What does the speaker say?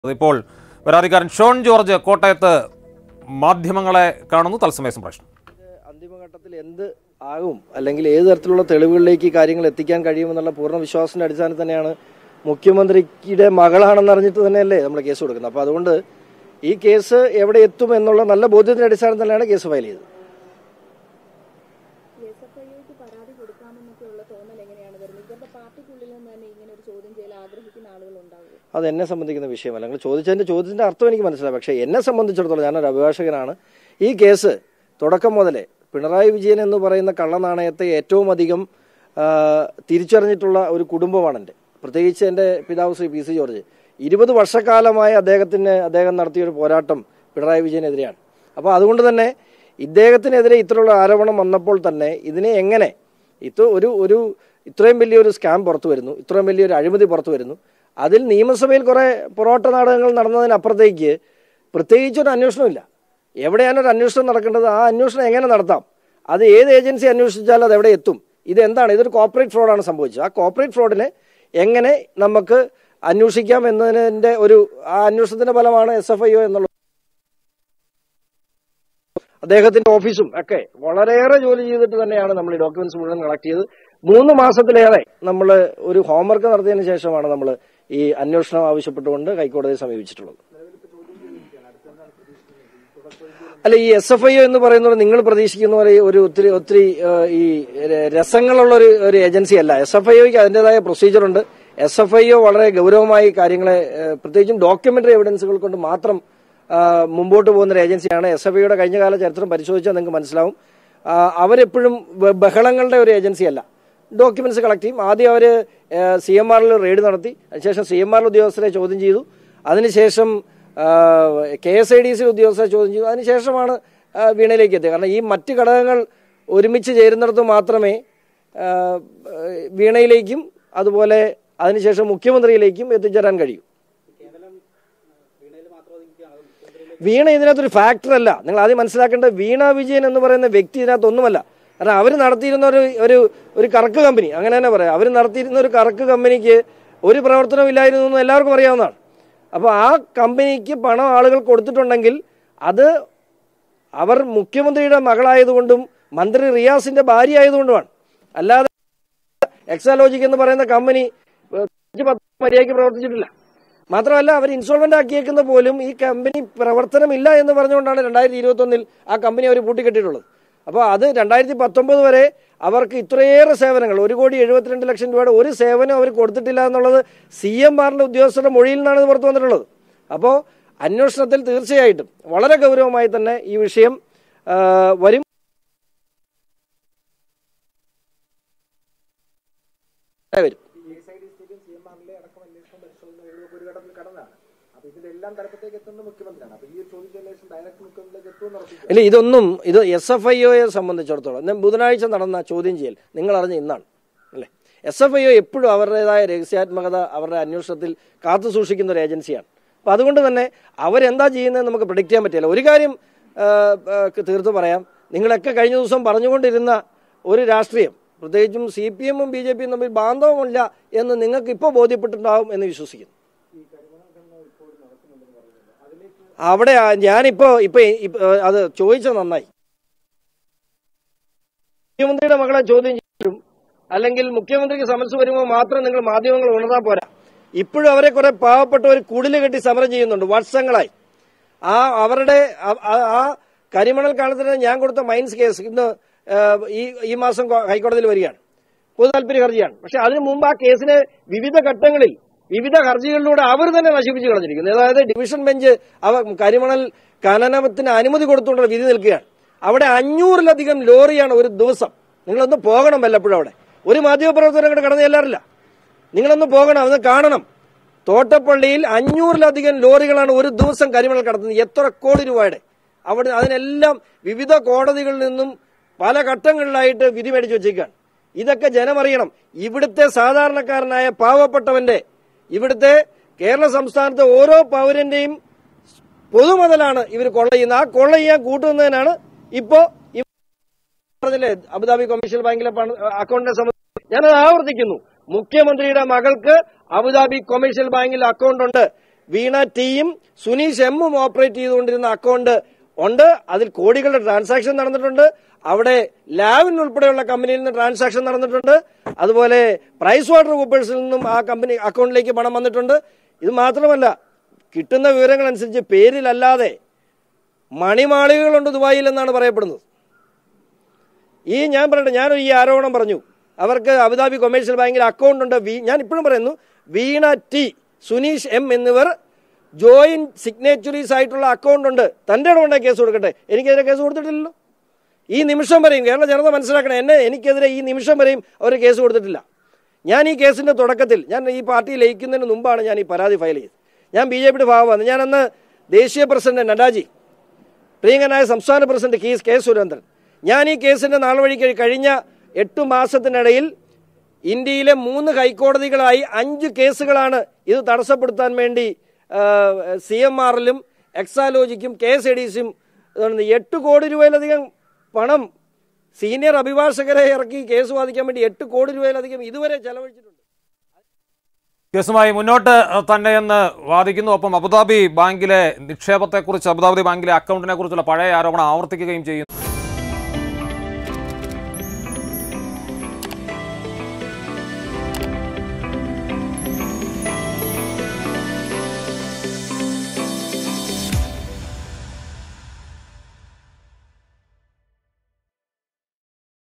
ഇപ്പോൾ പരാതിക്കാരൻ ഷോൺ ജോർജ് കോട്ടയത്ത് മാധ്യമങ്ങളെ കാണുന്നു. തത്സമയ സംപ്രേഷണം. അന്തിമഘട്ടത്തിൽ എന്ത് ആകും അല്ലെങ്കിൽ ഏത് തരത്തിലുള്ള തെളിവുകളിലേക്ക് കാര്യങ്ങൾ എത്തിക്കാൻ കഴിയുമെന്നുള്ള പൂർണ്ണ വിശ്വാസത്തിന്റെ അടിസ്ഥാനത്തിൽ തന്നെയാണ് മുഖ്യമന്ത്രിയുടെ മകളാണെന്ന് അറിഞ്ഞിട്ട് തന്നെയല്ലേ നമ്മൾ കേസ് കൊടുക്കുന്നത്. അപ്പോൾ അതുകൊണ്ട് ഈ കേസ് എവിടെ എത്തും എന്നുള്ള നല്ല ബോധ്യത്തിന്റെ അടിസ്ഥാനത്തിൽ തന്നെയാണ് കേസ് ഫയൽ ചെയ്തത്. അത് എന്നെ സംബന്ധിക്കുന്ന വിഷയമല്ല. നിങ്ങൾ ചോദ്യത്തിന്റെ അർത്ഥം എനിക്ക് മനസ്സിലാവും. പക്ഷേ എന്നെ സംബന്ധിച്ചിടത്തോളം ഞാനൊരു അഭിഭാഷകനാണ്. ഈ കേസ് തുടക്കം മുതലേ പിണറായി വിജയൻ എന്ന് പറയുന്ന കള്ളനാണയത്തെ ഏറ്റവും അധികം തിരിച്ചറിഞ്ഞിട്ടുള്ള ഒരു കുടുംബമാണ് എൻ്റെ. പ്രത്യേകിച്ച് എൻ്റെ പിതാവ് ശ്രീ പി സി ജോർജ് 20 വർഷക്കാലമായി അദ്ദേഹം നടത്തിയൊരു പോരാട്ടം പിണറായി വിജയനെതിരെയാണ്. അപ്പോൾ അതുകൊണ്ട് തന്നെ ഇദ്ദേഹത്തിനെതിരെ ഇത്തരമുള്ള ആരോപണം വന്നപ്പോൾ തന്നെ ഇതിനെ എങ്ങനെ ഇത്രയും വലിയൊരു സ്കാം പുറത്തു വരുന്നു, ഇത്രയും വലിയൊരു അഴിമതി പുറത്തു വരുന്നു, അതിൽ നിയമസഭയിൽ കുറെ പൊറോട്ട നാടകങ്ങൾ നടന്നതിനപ്പുറത്തേക്ക് പ്രത്യേകിച്ചൊരു അന്വേഷണമില്ല. എവിടെയാണ് ഒരു അന്വേഷണം നടക്കേണ്ടത്, ആ അന്വേഷണം എങ്ങനെ നടത്താം, അത് ഏത് ഏജൻസി അന്വേഷിച്ചാൽ അത് എവിടെ എത്തും, ഇതെന്താണ്, ഇതൊരു കോർപ്പറേറ്റ് ഫ്രോഡാണ് സംഭവിച്ചത്. ആ കോർപ്പറേറ്റ് ഫ്രോഡിനെ എങ്ങനെ നമുക്ക് അന്വേഷിക്കാം എന്നതിന്റെ ആ അന്വേഷണത്തിന്റെ ഫലമാണ് SFIO എന്നുള്ളത്. അദ്ദേഹത്തിന്റെ ഓഫീസും ഒക്കെ വളരെയേറെ ജോലി ചെയ്തിട്ട് തന്നെയാണ് നമ്മൾ ഈ ഡോക്യുമെന്റ്സ് മുഴുവൻ കളക്ട് ചെയ്ത് 3 മാസത്തിലേറെ നമ്മൾ ഒരു ഹോംവർക്ക് നടത്തിയതിനു ശേഷമാണ് നമ്മൾ ഈ അന്വേഷണം ആവശ്യപ്പെട്ടുകൊണ്ട് ഹൈക്കോടതിയെ സമീപിച്ചിട്ടുള്ളത്. അല്ല, ഈ SFIO എന്ന് പറയുന്നത് നിങ്ങൾ പ്രതീക്ഷിക്കുന്ന പോലെ ഒത്തിരി ഈ രസങ്ങളുള്ള ഒരു ഏജൻസി അല്ല. SFIOയ്ക്ക് അതിൻ്റെതായ പ്രൊസീജിയർ ഉണ്ട്. SFIO വളരെ ഗൗരവമായി കാര്യങ്ങളെ പ്രത്യേകിച്ചും ഡോക്യുമെന്ററി എവിഡൻസുകൾ കൊണ്ട് മാത്രം മുമ്പോട്ട് പോകുന്ന ഒരു ഏജൻസിയാണ്. SFIOയുടെ കഴിഞ്ഞകാല ചരിത്രം പരിശോധിച്ചാൽ നിങ്ങൾക്ക് മനസ്സിലാവും. അവരെപ്പോഴും ബഹളങ്ങളുടെ ഒരു ഏജൻസി അല്ല. ഡോക്യുമെന്റ്സ് കളക്ട് ചെയ്യും. ആദ്യം അവർ CMRൽ റെയ്ഡ് നടത്തി, അതിനുശേഷം CMRൽ ഉദ്യോഗസ്ഥരെ ചോദ്യം ചെയ്തു, അതിനുശേഷം KSIDC ഉദ്യോഗസ്ഥരെ ചോദ്യം ചെയ്തു, അതിനുശേഷമാണ് വീണയിലേക്ക് എത്തിയത്. കാരണം ഈ മറ്റ് ഘടകങ്ങൾ ഒരുമിച്ച് ചേരുന്നിടത്ത് മാത്രമേ വീണയിലേക്കും അതുപോലെ അതിനുശേഷം മുഖ്യമന്ത്രിയിലേക്കും എത്തിച്ചേരാൻ കഴിയൂ. വീണ ഇതിനകത്തൊരു ഫാക്ടർ അല്ല. നിങ്ങൾ ആദ്യം മനസ്സിലാക്കേണ്ടത്, വീണ വിജയൻ എന്ന് പറയുന്ന വ്യക്തി ഇതിനകത്തൊന്നുമല്ല. കാരണം അവർ നടത്തിയിരുന്ന ഒരു കറക്ക് കമ്പനി, അങ്ങനെ തന്നെ പറയാം, അവർ നടത്തിയിരുന്ന ഒരു കറക്ക് കമ്പനിക്ക് ഒരു പ്രവർത്തനം ഇല്ലായിരുന്നു എന്ന് എല്ലാവർക്കും അറിയാവുന്നതാണ്. അപ്പോൾ ആ കമ്പനിക്ക് പണം ആളുകൾ കൊടുത്തിട്ടുണ്ടെങ്കിൽ അത് അവർ മുഖ്യമന്ത്രിയുടെ മകളായതുകൊണ്ടും മന്ത്രി റിയാസിന്റെ ഭാര്യ ആയതുകൊണ്ടുമാണ്. അല്ലാതെ എക്സാലോജിക് എന്ന് പറയുന്ന കമ്പനി മര്യാദയ്ക്ക് പ്രവർത്തിച്ചിട്ടില്ല. മാത്രമല്ല, അവർ ഇൻസോൾവെന്റ് ആക്കിയേക്കുന്ന പോലും ഈ കമ്പനി പ്രവർത്തനമില്ല എന്ന് പറഞ്ഞുകൊണ്ടാണ് 2021 ആ കമ്പനി അവർ പൂട്ടിക്കെട്ടിയിട്ടുള്ളത്. അപ്പോൾ അത് 2019 വരെ അവർക്ക് ഇത്രയേറെ സേവനങ്ങൾ 1,72,00,000 രൂപയുടെ ഒരു സേവനം അവർ കൊടുത്തിട്ടില്ല എന്നുള്ളത് CMRന്റെ ഉദ്യോഗസ്ഥരുടെ മൊഴിയിൽ നിന്നാണ് പുറത്തു വന്നിട്ടുള്ളത്. അപ്പോൾ അന്വേഷണത്തിൽ തീർച്ചയായിട്ടും വളരെ ഗൗരവമായി തന്നെ ഈ വിഷയം വരും. ഇല്ല, ഇത് SFIOയെ സംബന്ധിച്ചിടത്തോളം ബുധനാഴ്ച നടന്ന ചോദ്യം ചെയ്യൽ നിങ്ങൾ അറിഞ്ഞ ഇന്നാണ് അല്ലേ. SFIO എപ്പോഴും അവരുടേതായ രഹസ്യാത്മകത അവരുടെ അന്വേഷണത്തിൽ കാത്തു സൂക്ഷിക്കുന്ന ഒരു ഏജൻസിയാണ്. അപ്പം അതുകൊണ്ട് തന്നെ അവരെന്താ ചെയ്യുന്നത് നമുക്ക് പ്രെഡിക്റ്റ് ചെയ്യാൻ പറ്റില്ല. ഒരു കാര്യം തീർത്തു പറയാം, നിങ്ങളൊക്കെ കഴിഞ്ഞ ദിവസം പറഞ്ഞുകൊണ്ടിരുന്ന ഒരു രാഷ്ട്രീയം, പ്രത്യേകിച്ചും CPM-ഉം BJP-യും തമ്മിൽ ബാന്ധവമില്ല എന്ന് നിങ്ങൾക്ക് ഇപ്പോൾ ബോധ്യപ്പെട്ടിട്ടുണ്ടാവും എന്ന് വിശ്വസിക്കുന്നു. അവിടെ ഞാനിപ്പോ അത് ചോദിച്ചത് നന്നായി. മുഖ്യമന്ത്രിയുടെ മകളെ ചോദ്യം ചെയ്യും അല്ലെങ്കിൽ മുഖ്യമന്ത്രിക്ക് സമൻസ് വരുമ്പോൾ മാത്രം നിങ്ങൾ മാധ്യമങ്ങൾ ഉണർന്നാൽ പോരാ. ഇപ്പോഴും അവരെ കുറെ പാവപ്പെട്ട ഒരു കുടില് കെട്ടി സമരം ചെയ്യുന്നുണ്ട് വർഷങ്ങളായി. അവരുടെ ആ കരിമണൽ കാലത്തിന് ഞാൻ കൊടുത്ത മൈൻസ് കേസ് ഇന്ന് ഈ മാസം ഹൈക്കോടതിയിൽ വരികയാണ്. പൊതു താല്പര്യ ഹർജിയാണ്. പക്ഷെ അതിനു മുമ്പ് ആ കേസിനെ വിവിധ ഘട്ടങ്ങളിൽ വിവിധ ഹർജികളിലൂടെ അവർ തന്നെ നശിപ്പിച്ചു കളഞ്ഞിരിക്കുന്നു. അതായത് ഡിവിഷൻ ബെഞ്ച് കരിമണൽ ഖനനത്തിന് അനുമതി കൊടുത്തുകൊണ്ടുള്ള വിധി നിൽക്കുകയാണ്. അവിടെ 500-ലധികം ലോറിയാണ് ഒരു ദിവസം. നിങ്ങളൊന്ന് പോകണം വല്ലപ്പോഴും. അവിടെ ഒരു മാധ്യമപ്രവർത്തകരും കൂടെ കടന്നു ചെല്ലാറില്ല. നിങ്ങളൊന്ന് പോകണം, അത് കാണണം. തോട്ടപ്പള്ളിയിൽ 500-ലധികം ലോറികളാണ് ഒരു ദിവസം കരിമണൽ കടത്തുന്നത്. എത്ര കോടി രൂപയുടെ. അവിടെ അതിനെല്ലാം വിവിധ കോടതികളിൽ നിന്നും പല ഘട്ടങ്ങളിലായിട്ട് വിധി മേടിച്ചു വെച്ചേക്കാണ്. ഇതൊക്കെ ജനമറിയണം. ഇവിടുത്തെ സാധാരണക്കാരനായ പാവപ്പെട്ടവന്റെ, ഇവിടുത്തെ കേരള സംസ്ഥാനത്തെ ഓരോ പൗരന്റെയും പൊതുമുതലാണ് ഇവർ കൊള്ള ചെയ്യുന്നത്. ആ കൊള്ള ചെയ്യാൻ കൂട്ടുന്നതിനാണ് ഇപ്പോ പറഞ്ഞില്ലേ അബുദാബി കൊമേഴ്ഷ്യൽ ബാങ്കിലെ അക്കൗണ്ടിനെ സംബന്ധിച്ച്. ഞാനത് ആവർത്തിക്കുന്നു. മുഖ്യമന്ത്രിയുടെ മകൾക്ക് അബുദാബി കൊമേഴ്ഷ്യൽ ബാങ്കിൽ അക്കൗണ്ട് ഉണ്ട്. വീണ ടിയും സുനീഷ് എമ്മും ഓപ്പറേറ്റ് ചെയ്തുകൊണ്ടിരുന്ന അക്കൗണ്ട് ഉണ്ട്. അതിൽ കോടികളുടെ ട്രാൻസാക്ഷൻ നടന്നിട്ടുണ്ട്. അവിടെ ലാവിൻ ഉൾപ്പെടെയുള്ള കമ്പനിയിൽ നിന്ന് ട്രാൻസാക്ഷൻ നടന്നിട്ടുണ്ട്. അതുപോലെ പ്രൈസ് വാട്ടർ കൂപ്പേഴ്സിൽ നിന്നും ആ കമ്പനി അക്കൗണ്ടിലേക്ക് പണം വന്നിട്ടുണ്ട്. ഇത് മാത്രമല്ല, കിട്ടുന്ന വിവരങ്ങൾ അനുസരിച്ച് പേരിലല്ലാതെ മണിമാളികകളുണ്ട് ദുബായിൽ എന്നാണ് പറയപ്പെടുന്നത്. ഞാൻ പറയട്ടെ, ഞാനൊരു ഈ ആരോപണം പറഞ്ഞു. അവർക്ക് അബുദാബി കൊമേഴ്ഷ്യൽ ബാങ്കിൽ അക്കൗണ്ട് ഉണ്ട്. ഞാൻ ഇപ്പോഴും പറയുന്നു, വീണ ടി, സുനീഷ് എം എന്നിവർ ജോയിന്റ് സിഗ്നേച്ചറീസ് ആയിട്ടുള്ള അക്കൗണ്ട് ഉണ്ട്. തൻ്റെ ഇടമുണ്ടെ കേസ് കൊടുക്കട്ടെ. എനിക്കെതിരെ കേസ് കൊടുത്തിട്ടില്ലല്ലോ. ഈ നിമിഷം വരെയും കേരള ജനത മനസ്സിലാക്കണം, എനിക്കെതിരെ ഈ നിമിഷം വരെയും അവർ കേസ് കൊടുത്തിട്ടില്ല. ഞാൻ ഈ കേസിന്റെ തുടക്കത്തിൽ, ഞാൻ ഈ പാർട്ടി ലയിക്കുന്നതിന് മുമ്പാണ് ഞാൻ ഈ പരാതി ഫയൽ ചെയ്തത്. ഞാൻ BJPയുടെ ഭാഗമാണ്. ഞാൻ അന്ന് ദേശീയ പ്രസിഡന്റ് നഡ്ഡാജി, പ്രിയങ്കനായ സംസ്ഥാന പ്രസിഡന്റ് കെ സുരേന്ദ്രൻ, ഞാൻ ഈ കേസിന്റെ നാൾ വഴി കഴിഞ്ഞ 8 മാസത്തിനിടയിൽ ഇന്ത്യയിലെ 3 ഹൈക്കോടതികളായി 5 കേസുകളാണ് ഇത് തടസ്സപ്പെടുത്താൻ വേണ്ടി CMRലും എക്സാലോജിക്കും KSADCയും 8 കോടി രൂപയിലധികം പണം സീനിയർ അഭിഭാഷകരെ ഇറക്കി കേസ് വാദിക്കാൻ വേണ്ടി 8 കോടി രൂപയിലധികം ഇതുവരെ ചെലവഴിച്ചിട്ടുണ്ട്. കേസുമായി മുന്നോട്ട് തന്നെയെന്ന് വാദിക്കുന്നു. ഒപ്പം അബുദാബി ബാങ്കിലെ നിക്ഷേപത്തെക്കുറിച്ച്, അബുദാബി ബാങ്കിലെ അക്കൗണ്ടിനെ കുറിച്ചുള്ള പഴയ ആരോപണം ആവർത്തിക്കുകയും ചെയ്യുന്നു.